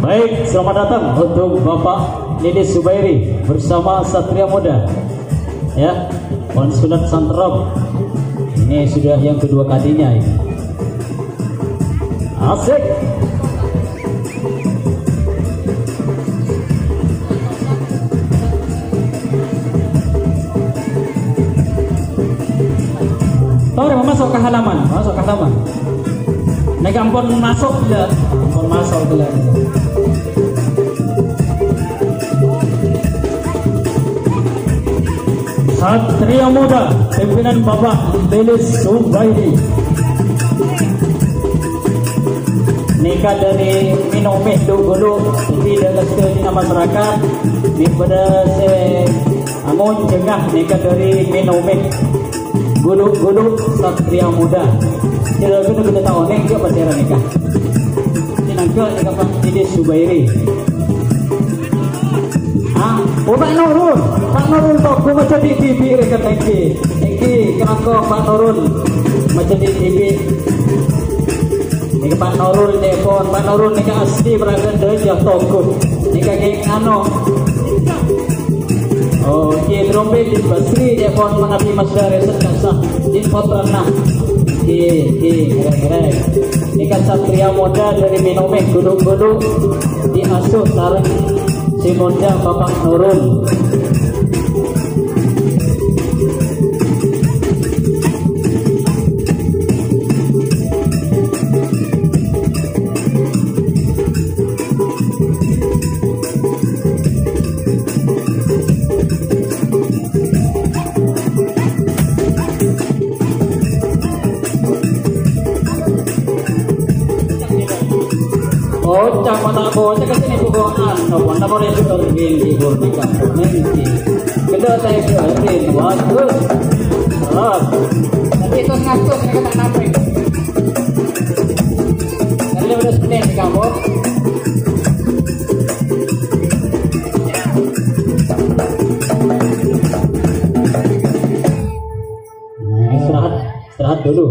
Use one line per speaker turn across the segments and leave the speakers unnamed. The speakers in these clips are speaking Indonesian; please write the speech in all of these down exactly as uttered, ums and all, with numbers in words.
Baik, selamat datang untuk Bapak Lilis Subairi bersama Satria Muda, ya, Konsulat Santrop. Ini sudah yang kedua kalinya ini. Asik. Tahu masuk ke halaman, masuk ke halaman. Nek ampun masuk tidak, ampun masuk tidak. Satria Muda, pimpinan Bapak Lilis Subairi. Nikah dari Minomeh dulu, tapi dalam sekitar masyarakat ini pada se amun jengah nikah dari Minomeh gulu-gulu Satria Muda. Tidak kita kita tahu nih juga pacaran nikah. Ini nangka nikah Pak Lilis Subairi. Ah, oh Pak Nurul, Pak Nurul kok aku macam di T V rekan Eki, Eki kenapa Pak Nurul macam di T V? Ini Pak Nurul telepon, Pak Nurul ni asli beragam derajat toko, ni kaki ano. Oh, ki trompet di Basri telepon menapi Mas Dares kasah di Potrana. Ki, ki, keren-keren. Ini kan Satria Muda dari Minomeh guduk-guduk diasuh sarang si Muda Bapak Nurul. Bocah mata bocah kesini bukaan, nopo nopo dia sudah begini di Borneka, nanti kita saya keluarin, waduh, terus nanti itu ngatur mereka tak nampak, nanti udah senin di kamu, istirahat, istirahat dulu.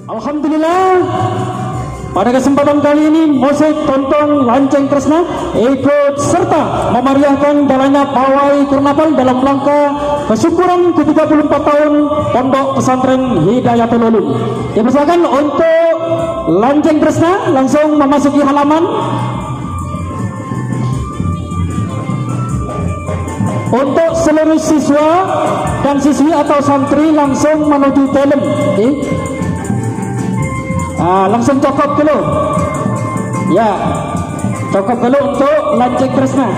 Alhamdulillah, pada kesempatan kali ini musik Tontong Lanceng Tresna ikut serta memeriahkan jalannya pawai karnaval dalam rangka kesyukuran ke tiga puluh empat tahun Pondok Pesantren Hidayatul Ulum. Dipersilakan untuk Lanceng Tresna langsung memasuki halaman. Untuk seluruh siswa dan siswi atau santri langsung menuju dalam. Okay. Ah, langsung cokok dulu. Ya, cokok dulu untuk Lanceng Tresna.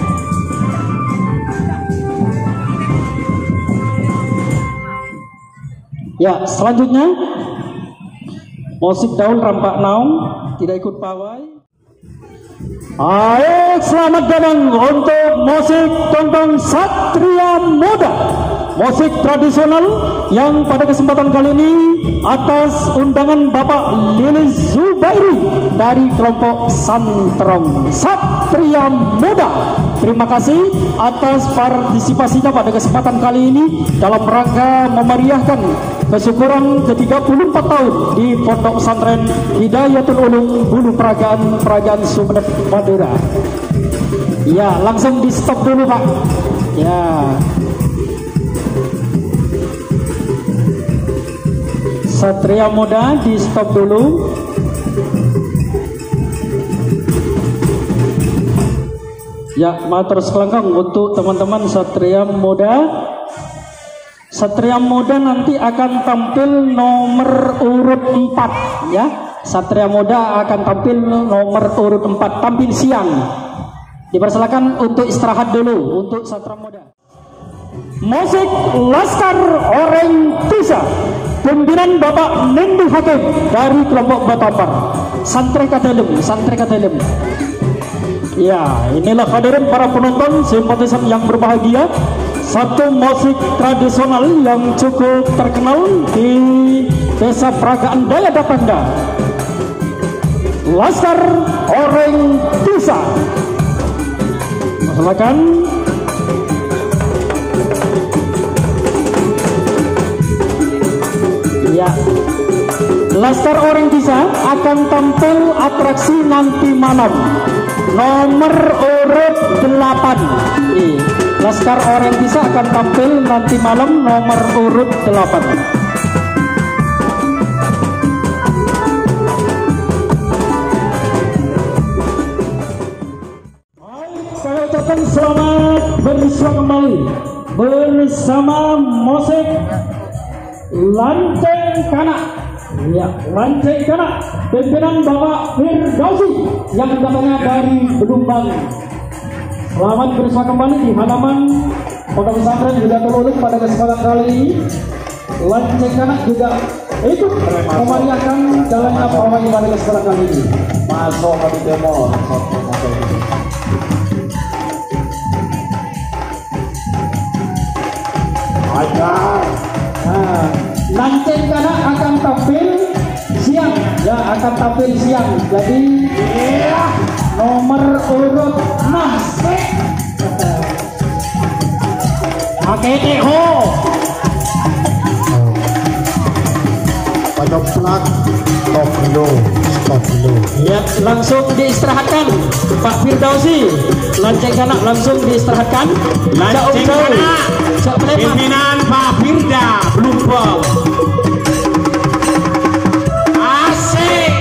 Ya, selanjutnya musik daun rampak naung tidak ikut pawai. Ayo, selamat datang untuk musik Tontong Satria Muda, musik tradisional yang pada kesempatan kali ini atas undangan Bapak Lilis Zubairi dari kelompok Santrong Satria Muda. Terima kasih atas partisipasinya pada kesempatan kali ini dalam rangka memeriahkan kesyukuran ke tiga puluh empat tahun di Pondok Pesantren Hidayatul Ulum Hulu Peragaan Peragaan Sumeneb Madura. Ya, langsung di stop dulu Pak. Ya. Satria Muda di stop dulu. Ya, matur kelangkang untuk teman-teman Satria Muda. Satria Muda nanti akan tampil nomor urut empat ya. Satria Muda akan tampil nomor urut empat, tampil siang. Dipersilakan untuk istirahat dulu untuk Satria Muda. Musik Laskar Orang Tisa, pimpinan Bapak Nindi Hakim dari kelompok Batapar. Santri Kadalem, santri Kadalem. Ya, inilah hadirin para penonton simpatisan yang berbahagia. Satu musik tradisional yang cukup terkenal di Desa Peragaan Daya Dapanda, Laskar Orang Tisa. Silakan. Ya, Laskar Orang Tisa akan tampil atraksi nanti malam nomor urut delapan. Eh, Laskar Orang Tisa akan tampil nanti malam nomor urut delapan. Baik, saya ucapkan selamat bersua kembali bersama musik Lanceng Kanak. Ya, Lanceng Kanak, pimpinan Bapak Firdausi yang datangnya dari Belumbang. Selamat bersua kembali di halaman Pondok Pesantren Hidayatul Ulum pada kesempatan kali ini. Lanceng Kanak juga ikut memeriahkan jalannya pawai pada kesempatan kali ini. Masuk ke demo. Ajar. Nah, Lanceng Kanak akan tampil siang, ya akan tampil siang. Jadi yeah, nomor urut enam. Oke, Teho.
Pada plat stop dulu, stop dulu.
Ya, langsung diistirahatkan Pak Firdausi. Lanceng Kanak langsung diistirahatkan.
Lanceng Kanak, pimpinan Pak Firda Belumbang. Asik.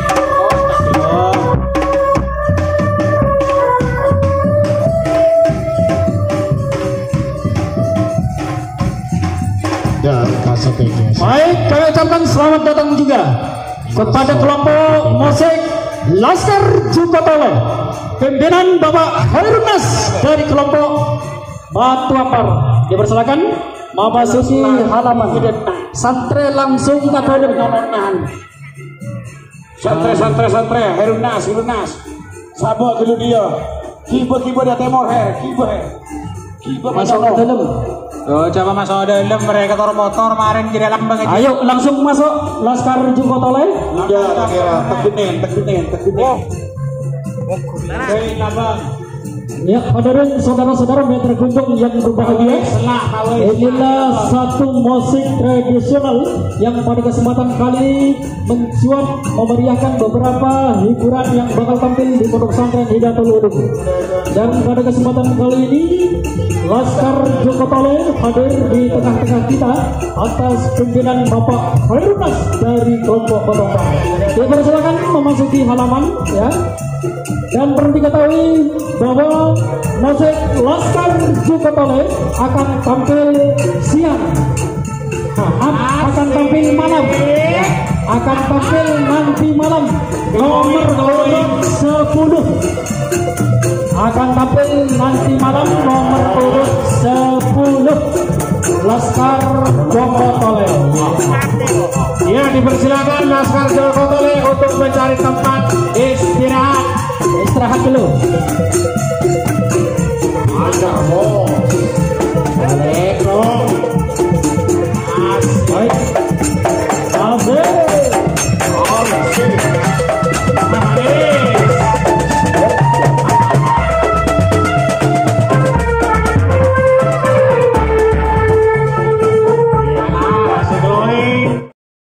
Ya, kasetnya.
Baik, kami ucapkan selamat datang juga kepada kelompok musik Laskar Jukotole, pimpinan Bapak Harunnas dari kelompok Batu Ampar. Dipersilakan memasuki halaman. Santre langsung ke dalam.
Santre, santre, santre. Herunas, Herunas. Sabot dulu dia. Kiba, kiba dia temor her. Kiba her. Kiba
Masuk ke dalam.
Oh, coba masuk dalam, mereka taruh motor kemarin di dalam bang.
Ayo langsung masuk Laskar Jukotole.
Ya, kira tegenin, tegenin, tegenin. Hei, abang.
Ya, hadirin saudara-saudara meter gunung yang berbahagia, inilah satu musik tradisional yang pada kesempatan kali mencuat memeriahkan beberapa hiburan yang bakal tampil di Pondok Pesantren Hidayatul Ulum. Dan pada kesempatan kali ini Laskar Jokotole hadir di tengah-tengah kita atas pimpinan Bapak Khairunas dari kelompok Batok. Dipersilakan memasuki halaman ya. Dan perlu diketahui bahwa musik Laskar Jokotole akan tampil siang, nah, akan tampil malam, akan tampil nanti malam nomor urut sepuluh, akan tampil nanti malam nomor urut sepuluh Laskar Jokotole. Ya, dipersilakan Laskar Jokotole untuk mencari tempat istirahat. Istirahat dulu.
Ada